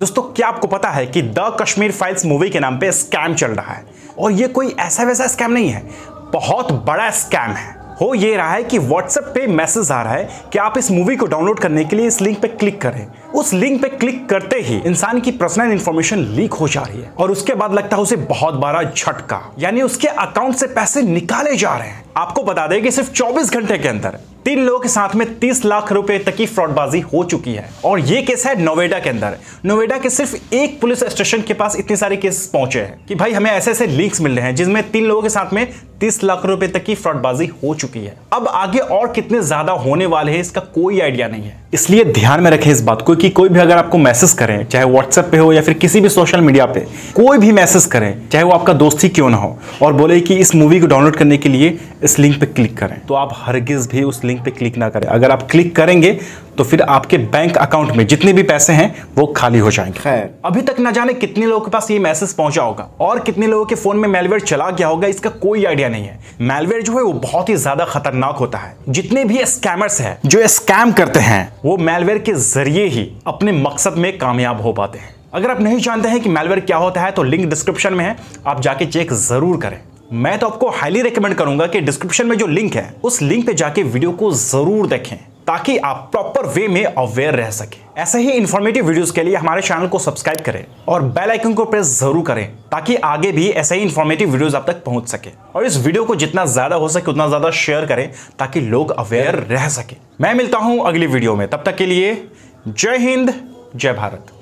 दोस्तों, क्या आपको पता है कि द कश्मीर फाइल्स मूवी के नाम पे स्कैम चल रहा है। और ये कोई ऐसा वैसा स्कैम नहीं है, बहुत बड़ा स्कैम है। हो ये रहा है कि व्हाट्सएप पे मैसेज आ रहा है कि आप इस मूवी को डाउनलोड करने के लिए इस लिंक पे क्लिक करें। उस लिंक पे क्लिक करते ही इंसान की पर्सनल इंफॉर्मेशन लीक हो जा रही है और उसके बाद लगता है उसे बहुत बड़ा झटका, यानी उसके अकाउंट से पैसे निकाले जा रहे हैं। आपको बता दें कि सिर्फ 24 घंटे के अंदर 3 लोगों के साथ में 30 लाख रुपए तक की फ्रॉडबाजी हो चुकी है। और ये केस है नोएडा के अंदर। नोएडा के सिर्फ एक पुलिस स्टेशन के पास इतने सारे केस पहुंचे हैं कि भाई हमें ऐसे ऐसे लीक्स मिल रहे हैं जिसमें 3 लोगों के साथ में 30 लाख रुपए तक की फ्रॉडबाजी हो चुकी है। अब आगे और कितने ज्यादा होने वाले हैं इसका कोई आइडिया नहीं है। इसलिए ध्यान में रखें इस बात को कि कोई भी अगर आपको मैसेज करें, चाहे व्हाट्सएप पे हो या फिर किसी भी सोशल मीडिया पे कोई भी मैसेज करें, चाहे वो आपका दोस्त ही क्यों ना हो, और बोले कि इस मूवी को डाउनलोड करने के लिए इस लिंक पे क्लिक करें, तो आप हरगिज भी उस लिंक पे क्लिक ना करें। अगर आप क्लिक करेंगे तो फिर आपके बैंक अकाउंट में जितने भी पैसे हैं वो खाली हो जाएंगे। खैर, अभी तक ना जाने कितने लोगों के पास ये मैसेज पहुंचा होगा और कितने लोगों के फोन में मैलवेयर चला गया होगा, इसका कोई आइडिया नहीं है। मैलवेयर जो है वो बहुत ही ज्यादा खतरनाक होता है। जितने भी स्कैमर्स हैं जो स्कैम करते हैं वो मैलवेयर के जरिए ही अपने मकसद में कामयाब हो पाते हैं। अगर आप नहीं जानते हैं कि मैलवेयर क्या होता है तो लिंक डिस्क्रिप्शन में है, आप जाके चेक जरूर करें। मैं तो आपको हाईली रिकमेंड करूंगा कि डिस्क्रिप्शन में जो लिंक है उस लिंक पे जाके वीडियो को जरूर देखें ताकि आप प्रॉपर वे में अवेयर रह सकें। ऐसे ही इंफॉर्मेटिव वीडियोस के लिए हमारे चैनल को सब्सक्राइब करें और बेल आइकन को प्रेस जरूर करें ताकि आगे भी ऐसे ही इंफॉर्मेटिव वीडियोस आप तक पहुंच सके। और इस वीडियो को जितना ज्यादा हो सके उतना ज्यादा शेयर करें ताकि लोग अवेयर रह सके। मैं मिलता हूं अगली वीडियो में, तब तक के लिए जय हिंद, जय भारत।